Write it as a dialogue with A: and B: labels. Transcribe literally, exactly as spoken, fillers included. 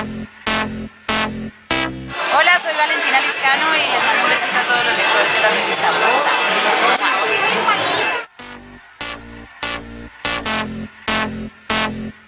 A: Hola, soy Valentina Liscano y les mando un besito a todos los lectores de la revista Prosa.